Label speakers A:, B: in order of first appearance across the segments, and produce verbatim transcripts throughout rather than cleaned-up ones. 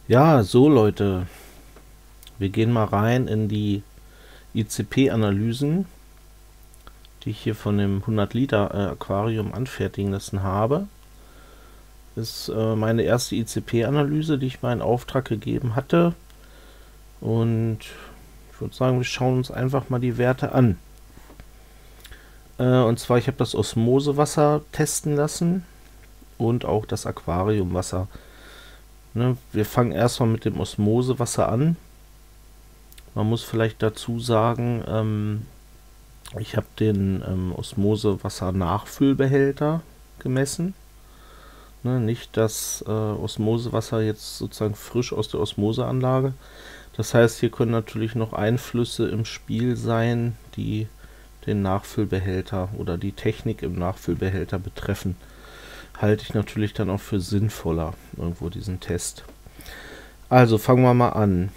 A: Ja, so Leute, wir gehen mal rein in die I C P-Analysen, die ich hier von dem hundert Liter äh, Aquarium anfertigen lassen habe. Das ist äh, meine erste I C P-Analyse, die ich mal in Auftrag gegeben hatte. Und ich würde sagen, wir schauen uns einfach mal die Werte an. Äh, und zwar, ich habe das Osmosewasser testen lassen und auch das Aquariumwasser. Ne, wir fangen erstmal mit dem Osmosewasser an. Man muss vielleicht dazu sagen, ähm, ich habe den ähm, Osmosewasser-Nachfüllbehälter gemessen. Ne, nicht das äh, Osmosewasser jetzt sozusagen frisch aus der Osmoseanlage. Das heißt, hier können natürlich noch Einflüsse im Spiel sein, die den Nachfüllbehälter oder die Technik im Nachfüllbehälter betreffen. Halte ich natürlich dann auch für sinnvoller, irgendwo diesen Test. Also fangen wir mal an.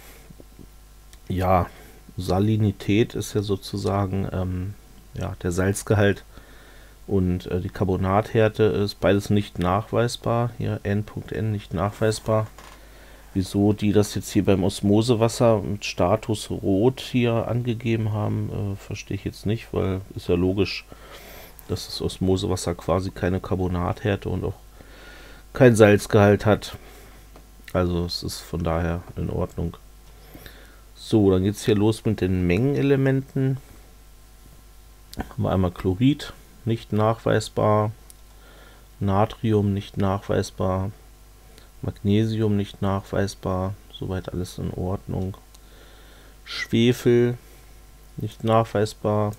A: Ja, Salinität ist ja sozusagen ähm, ja, der Salzgehalt und äh, die Carbonathärte ist beides nicht nachweisbar. Hier N.N nicht nachweisbar. Wieso die das jetzt hier beim Osmosewasser mit Status Rot hier angegeben haben, äh, verstehe ich jetzt nicht, weil ist ja logisch, dass das Osmosewasser quasi keine Carbonathärte und auch kein Salzgehalt hat. Also es ist von daher in Ordnung. So, dann geht es hier los mit den Mengenelementen. Haben wir einmal Chlorid, nicht nachweisbar. Natrium, nicht nachweisbar. Magnesium, nicht nachweisbar. Soweit alles in Ordnung. Schwefel, nicht nachweisbar.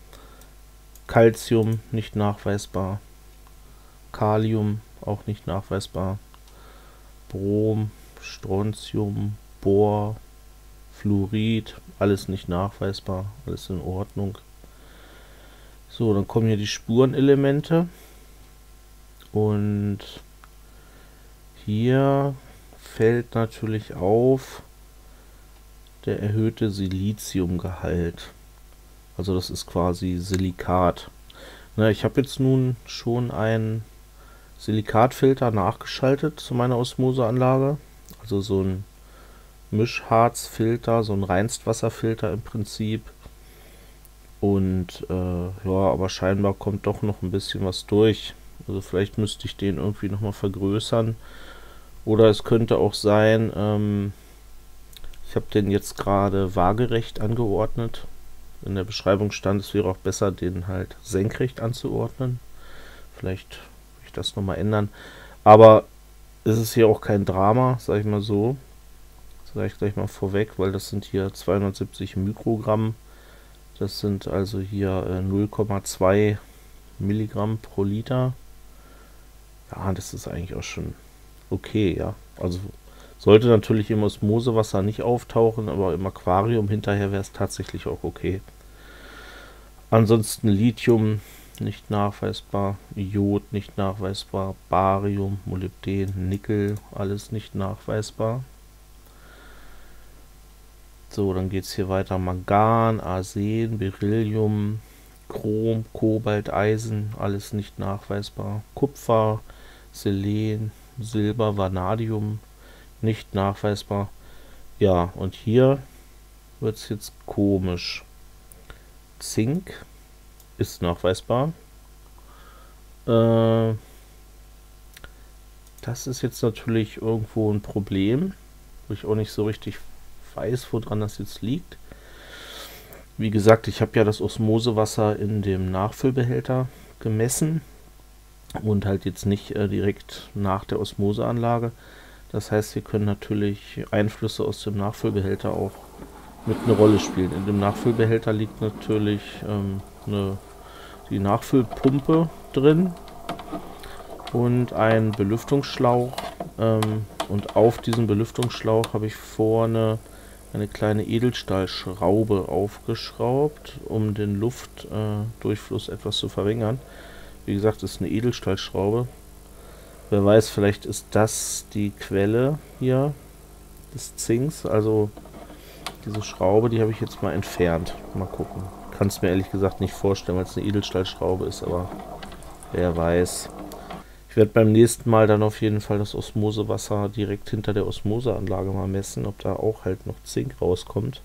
A: Calcium, nicht nachweisbar. Kalium, auch nicht nachweisbar. Brom, Strontium, Bor, Fluorid, alles nicht nachweisbar, alles in Ordnung. So, dann kommen hier die Spurenelemente und hier fällt natürlich auf der erhöhte Siliziumgehalt. Also das ist quasi Silikat. Na, ich habe jetzt nun schon einen Silikatfilter nachgeschaltet zu meiner Osmoseanlage, also so ein Mischharzfilter, so ein Reinstwasserfilter im Prinzip. Und äh, ja, aber scheinbar kommt doch noch ein bisschen was durch. Also vielleicht müsste ich den irgendwie nochmal vergrößern. Oder es könnte auch sein, ähm, ich habe den jetzt gerade waagerecht angeordnet. In der Beschreibung stand, es wäre auch besser, den halt senkrecht anzuordnen. Vielleicht will ich das nochmal ändern. Aber es ist hier auch kein Drama, sag ich mal so. Das sage ich gleich mal vorweg, weil das sind hier zweihundertsiebzig Mikrogramm. Das sind also hier äh, null Komma zwei Milligramm pro Liter. Ja, das ist eigentlich auch schon okay, ja. Also sollte natürlich im Osmosewasser nicht auftauchen, aber im Aquarium hinterher wäre es tatsächlich auch okay. Ansonsten Lithium nicht nachweisbar, Iod nicht nachweisbar, Barium, Molybden, Nickel, alles nicht nachweisbar. So, dann geht es hier weiter. Mangan, Arsen, Beryllium, Chrom, Kobalt, Eisen, alles nicht nachweisbar. Kupfer, Selen, Silber, Vanadium, nicht nachweisbar. Ja, und hier wird es jetzt komisch. Zink ist nachweisbar. Äh, das ist jetzt natürlich irgendwo ein Problem, wo ich auch nicht so richtig weiß, woran das jetzt liegt. Wie gesagt, ich habe ja das Osmosewasser in dem Nachfüllbehälter gemessen und halt jetzt nicht äh, direkt nach der Osmoseanlage. Das heißt, hier können natürlich Einflüsse aus dem Nachfüllbehälter auch mit eine Rolle spielen. In dem Nachfüllbehälter liegt natürlich ähm, eine, die Nachfüllpumpe drin und ein Belüftungsschlauch. Ähm, und auf diesem Belüftungsschlauch habe ich vorne eine kleine Edelstahlschraube aufgeschraubt, um den Luftdurchfluss äh, etwas zu verringern. Wie gesagt, das ist eine Edelstahlschraube. Wer weiß, vielleicht ist das die Quelle hier des Zinks. Also diese Schraube, die habe ich jetzt mal entfernt. Mal gucken. Kann es mir ehrlich gesagt nicht vorstellen, weil es eine Edelstahlschraube ist, aber wer weiß. Ich werde beim nächsten Mal dann auf jeden Fall das Osmosewasser direkt hinter der Osmoseanlage mal messen, ob da auch halt noch Zink rauskommt.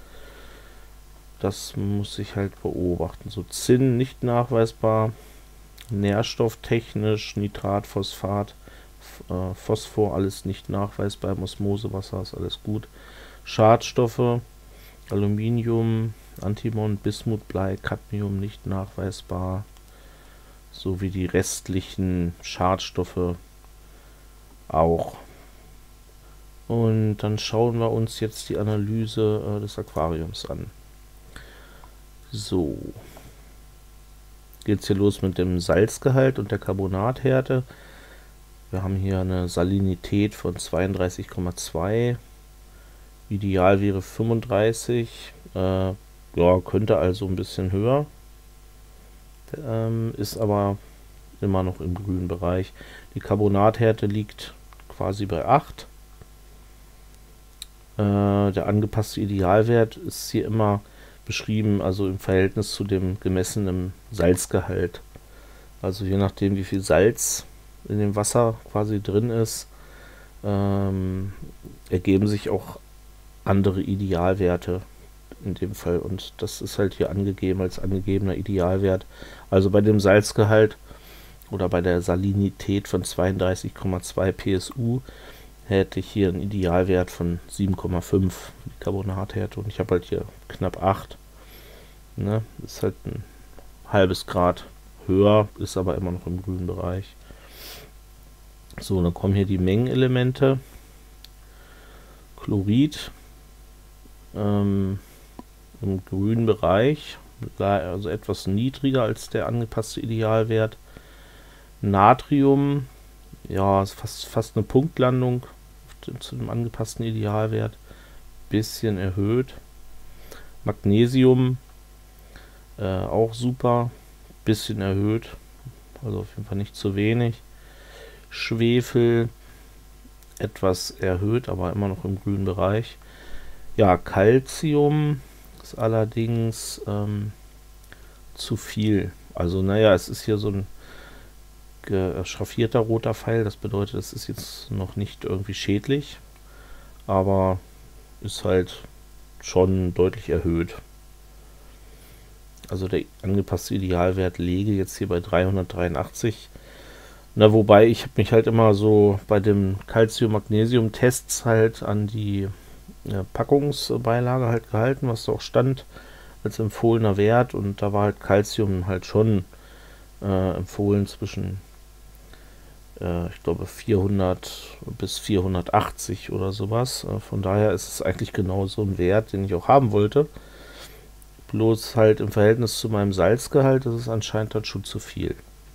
A: Das muss ich halt beobachten. So, Zinn nicht nachweisbar. Nährstofftechnisch, Nitrat, Phosphat, äh, Phosphor, alles nicht nachweisbar. Im Osmosewasser ist alles gut. Schadstoffe, Aluminium, Antimon, Bismut, Blei, Cadmium nicht nachweisbar. Sowie die restlichen Schadstoffe auch. Und dann schauen wir uns jetzt die Analyse äh, des Aquariums an. So. Geht es hier los mit dem Salzgehalt und der Carbonathärte. Wir haben hier eine Salinität von zweiunddreißig Komma zwei. Ideal wäre fünfunddreißig. Äh, ja, könnte also ein bisschen höher. Ähm, ist aber immer noch im grünen Bereich. Die Carbonathärte liegt quasi bei acht. Äh, der angepasste Idealwert ist hier immer beschrieben, also im Verhältnis zu dem gemessenen Salzgehalt. Also je nachdem, wie viel Salz in dem Wasser quasi drin ist, ähm, ergeben sich auch andere Idealwerte in dem Fall. Und das ist halt hier angegeben als angegebener Idealwert. Also bei dem Salzgehalt oder bei der Salinität von zweiunddreißig Komma zwei P S U hätte ich hier einen Idealwert von sieben Komma fünf Carbonathärte und ich habe halt hier knapp acht. Ne? Ist halt ein halbes Grad höher, ist aber immer noch im grünen Bereich. So, dann kommen hier die Mengenelemente. Chlorid ähm, im grünen Bereich, also etwas niedriger als der angepasste Idealwert. Natrium, ja, ist fast, fast eine Punktlandung zu dem angepassten Idealwert, bisschen erhöht. Magnesium äh, auch super, bisschen erhöht, also auf jeden Fall nicht zu wenig. Schwefel etwas erhöht, aber immer noch im grünen Bereich. Ja, Calcium ist allerdings ähm, zu viel. Also naja, es ist hier so ein schraffierter roter Pfeil, das bedeutet, es ist jetzt noch nicht irgendwie schädlich, aber ist halt schon deutlich erhöht. Also der angepasste Idealwert läge jetzt hier bei dreihundertdreiundachtzig. Na, wobei ich habe mich halt immer so bei dem Calcium-Magnesium-Tests halt an die ja, Packungsbeilage halt gehalten, was da auch stand als empfohlener Wert, und da war halt Calcium halt schon äh, empfohlen zwischen ich glaube vierhundert bis vierhundertachtzig oder sowas. Von daher ist es eigentlich genau so ein Wert, den ich auch haben wollte. Bloß halt im Verhältnis zu meinem Salzgehalt ist es anscheinend dann schon zu viel.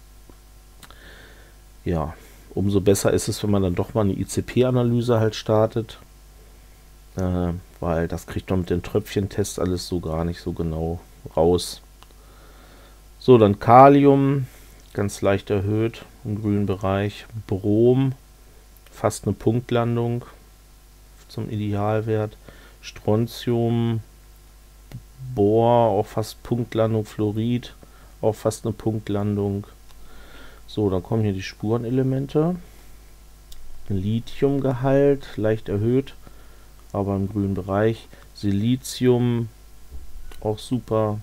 A: Ja, umso besser ist es, wenn man dann doch mal eine I C P-Analyse halt startet. Äh, weil das kriegt man mit den Tröpfchentests alles so gar nicht so genau raus. So, dann Kalium. Ganz leicht erhöht im grünen Bereich. Brom, fast eine Punktlandung zum Idealwert. Strontium, Bor, auch fast Punktlandung. Fluorid, auch fast eine Punktlandung. So, dann kommen hier die Spurenelemente. Lithiumgehalt, leicht erhöht, aber im grünen Bereich. Silizium, auch super.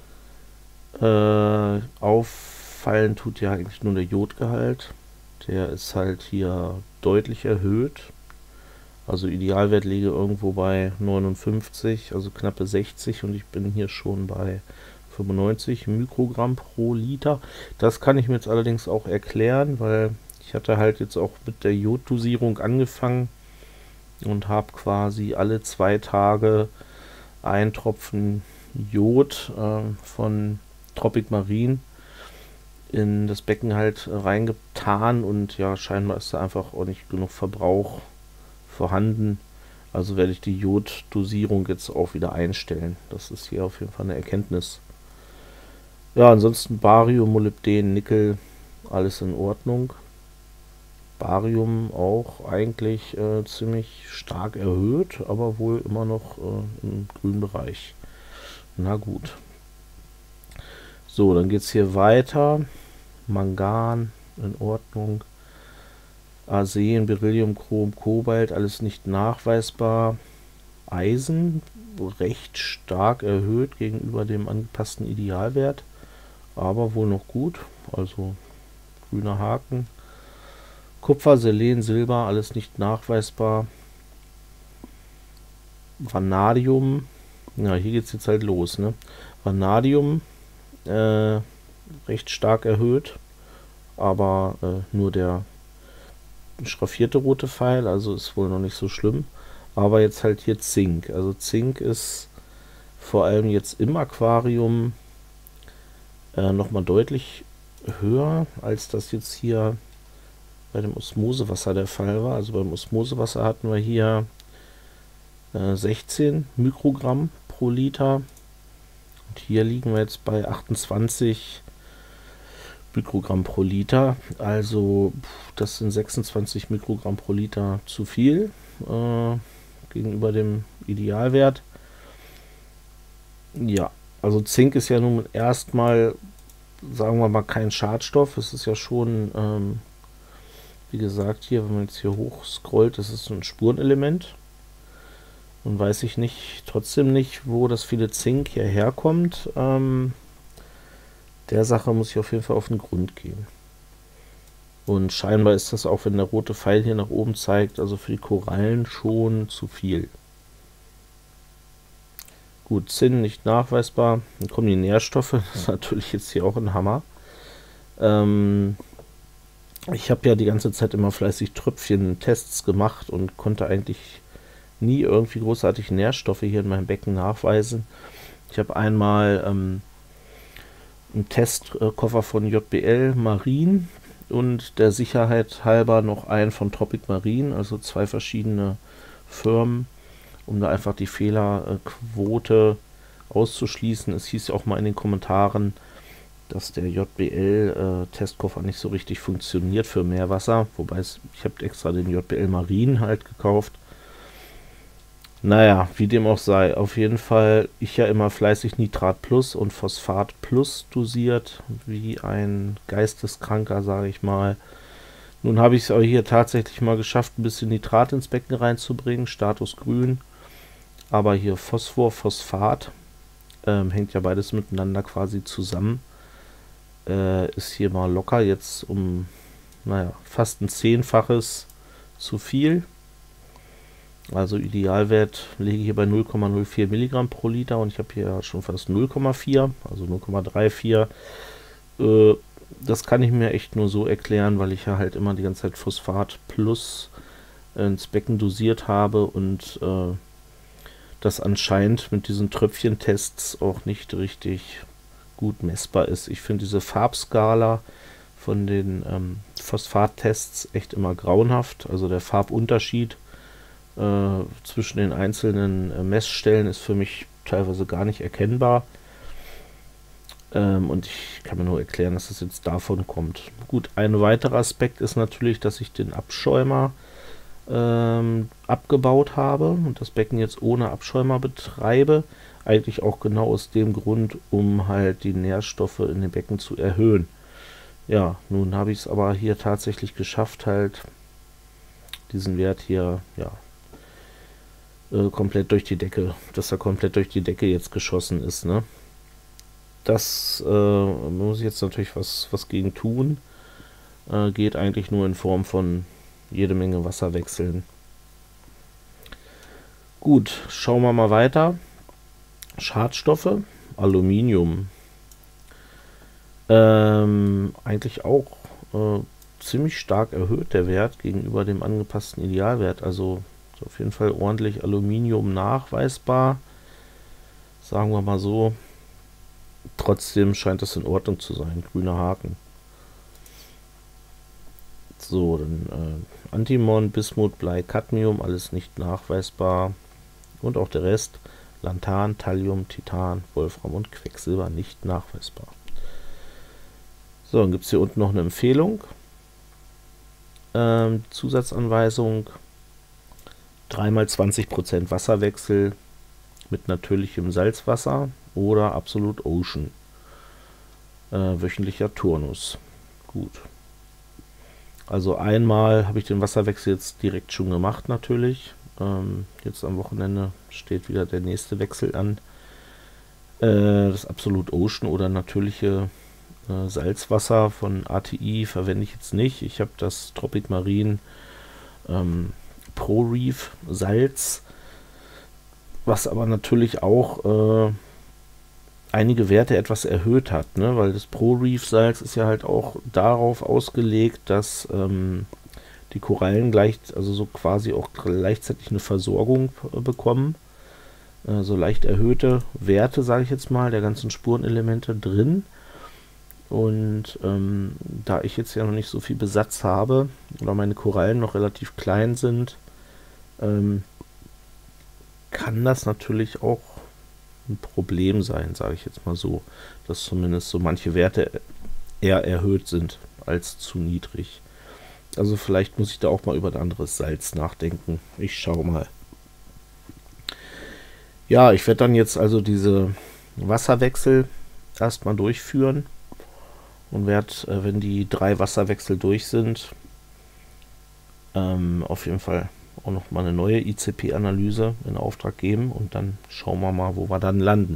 A: Äh, auf Fallen tut ja eigentlich nur der Jodgehalt. Der ist halt hier deutlich erhöht. Also Idealwert liege irgendwo bei neunundfünfzig, also knappe sechzig, und ich bin hier schon bei fünfundneunzig Mikrogramm pro Liter. Das kann ich mir jetzt allerdings auch erklären, weil ich hatte halt jetzt auch mit der Joddosierung angefangen und habe quasi alle zwei Tage ein Tropfen Jod äh, von Tropic Marine in das Becken halt reingetan, und ja, scheinbar ist da einfach auch nicht genug Verbrauch vorhanden. Also werde ich die Joddosierung jetzt auch wieder einstellen. Das ist hier auf jeden Fall eine Erkenntnis. Ja, ansonsten Barium, Molybden, Nickel, alles in Ordnung. Barium auch eigentlich äh, ziemlich stark erhöht, aber wohl immer noch äh, im grünen Bereich. Na gut. So, dann geht es hier weiter. Mangan, in Ordnung. Arsen, Beryllium, Chrom, Kobalt, alles nicht nachweisbar. Eisen recht stark erhöht gegenüber dem angepassten Idealwert, aber wohl noch gut, also grüner Haken. Kupfer, Selen, Silber, alles nicht nachweisbar. Vanadium, ja, hier geht es jetzt halt los, ne? Vanadium, äh, recht stark erhöht, aber äh, nur der schraffierte rote Pfeil, also ist wohl noch nicht so schlimm. Aber jetzt halt hier Zink. Also Zink ist vor allem jetzt im Aquarium äh, nochmal deutlich höher, als das jetzt hier bei dem Osmosewasser der Fall war. Also beim Osmosewasser hatten wir hier äh, sechzehn Mikrogramm pro Liter. Und hier liegen wir jetzt bei achtundzwanzig Mikrogramm pro Liter. Also das sind sechsundzwanzig Mikrogramm pro Liter zu viel äh, gegenüber dem Idealwert. Ja, also Zink ist ja nun erstmal, sagen wir mal, kein Schadstoff. Es ist ja schon, ähm, wie gesagt, hier, wenn man jetzt hier hoch scrollt, das ist so ein Spurenelement. Und weiß ich nicht, trotzdem nicht, wo das viele Zink hierher kommt. Ähm, der Sache muss ich auf jeden Fall auf den Grund gehen. Und scheinbar ist das auch, wenn der rote Pfeil hier nach oben zeigt, also für die Korallen schon zu viel. Gut, Zinn nicht nachweisbar. Dann kommen die Nährstoffe. Das ist natürlich jetzt hier auch ein Hammer. Ähm, ich habe ja die ganze Zeit immer fleißig Tröpfchen-Tests gemacht und konnte eigentlich nie irgendwie großartig Nährstoffe hier in meinem Becken nachweisen. Ich habe einmal ähm, einen Testkoffer von J B L Marine und der Sicherheit halber noch einen von Tropic Marine, also zwei verschiedene Firmen, um da einfach die Fehlerquote auszuschließen. Es hieß ja auch mal in den Kommentaren, dass der J B L-Testkoffer äh, nicht so richtig funktioniert für Meerwasser, wobei es, ich habe extra den J B L Marine halt gekauft. Naja, wie dem auch sei, auf jeden Fall, ich ja immer fleißig Nitrat Plus und Phosphat Plus dosiert, wie ein Geisteskranker, sage ich mal. Nun habe ich es aber hier tatsächlich mal geschafft, ein bisschen Nitrat ins Becken reinzubringen, Status grün. Aber hier Phosphor, Phosphat, ähm, hängt ja beides miteinander quasi zusammen. Äh, ist hier mal locker jetzt um, naja, fast ein Zehnfaches zu viel. Also Idealwert lege ich hier bei null Komma null vier Milligramm pro Liter und ich habe hier schon fast null Komma vier, also null Komma vierunddreißig. Äh, das kann ich mir echt nur so erklären, weil ich ja halt immer die ganze Zeit Phosphat plus ins Becken dosiert habe und äh, das anscheinend mit diesen Tröpfchentests auch nicht richtig gut messbar ist. Ich finde diese Farbskala von den ähm, Phosphattests echt immer grauenhaft. Also der Farbunterschied äh, zwischen den einzelnen äh, Messstellen ist für mich teilweise gar nicht erkennbar. Ähm, und ich kann mir nur erklären, dass das jetzt davon kommt. Gut, ein weiterer Aspekt ist natürlich, dass ich den Abschäumer ähm, abgebaut habe und das Becken jetzt ohne Abschäumer betreibe. Eigentlich auch genau aus dem Grund, um halt die Nährstoffe in dem Becken zu erhöhen. Ja, nun habe ich es aber hier tatsächlich geschafft, halt diesen Wert hier, ja, äh, komplett durch die Decke, dass er komplett durch die Decke jetzt geschossen ist, ne? Das äh, muss ich jetzt natürlich was, was gegen tun. Äh, geht eigentlich nur in Form von jede Menge Wasser wechseln. Gut, schauen wir mal weiter. Schadstoffe, Aluminium. Ähm, eigentlich auch äh, ziemlich stark erhöht der Wert gegenüber dem angepassten Idealwert. Also ist auf jeden Fall ordentlich Aluminium nachweisbar. Sagen wir mal so. Trotzdem scheint das in Ordnung zu sein. Grüner Haken. So, dann äh, Antimon, Bismut, Blei, Cadmium, alles nicht nachweisbar. Und auch der Rest, Lanthan, Thallium, Titan, Wolfram und Quecksilber nicht nachweisbar. So, dann gibt es hier unten noch eine Empfehlung. Ähm, Zusatzanweisung, dreimal zwanzig Prozent Wasserwechsel mit natürlichem Salzwasser oder Absolut Ocean. Äh, wöchentlicher Turnus. Gut. Also einmal habe ich den Wasserwechsel jetzt direkt schon gemacht natürlich. Ähm, jetzt am Wochenende steht wieder der nächste Wechsel an. Äh, das Absolute Ocean oder natürliche äh, Salzwasser von A T I verwende ich jetzt nicht. Ich habe das Tropic Marine ähm, Pro Reef Salz, was aber natürlich auch äh, einige Werte etwas erhöht hat, ne? Weil das Pro Reef Salz ist ja halt auch darauf ausgelegt, dass ähm, die Korallen gleich, also so quasi auch gleichzeitig eine Versorgung äh, bekommen. Äh, so leicht erhöhte Werte, sage ich jetzt mal, der ganzen Spurenelemente drin. Und ähm, da ich jetzt ja noch nicht so viel Besatz habe oder meine Korallen noch relativ klein sind, ähm, kann das natürlich auch ein Problem sein, sage ich jetzt mal so, dass zumindest so manche Werte eher erhöht sind als zu niedrig. Also vielleicht muss ich da auch mal über ein anderes Salz nachdenken. Ich schaue mal. Ja, ich werde dann jetzt also diese Wasserwechsel erstmal durchführen und werde, äh, wenn die drei Wasserwechsel durch sind, ähm, auf jeden Fall auch noch mal eine neue I C P-Analyse in Auftrag geben und dann schauen wir mal, wo wir dann landen.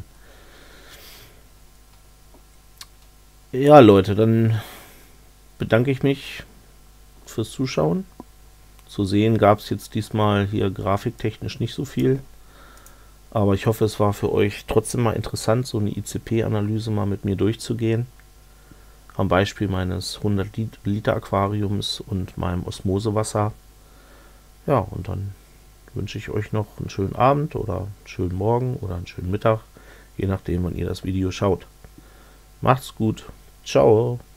A: Ja, Leute, dann bedanke ich mich fürs Zuschauen. Zu sehen gab es jetzt diesmal hier grafiktechnisch nicht so viel, aber ich hoffe, es war für euch trotzdem mal interessant, so eine I C P-Analyse mal mit mir durchzugehen. Am Beispiel meines hundert Liter Aquariums und meinem Osmosewasser. Ja, und dann wünsche ich euch noch einen schönen Abend oder einen schönen Morgen oder einen schönen Mittag, je nachdem, wann ihr das Video schaut. Macht's gut. Ciao.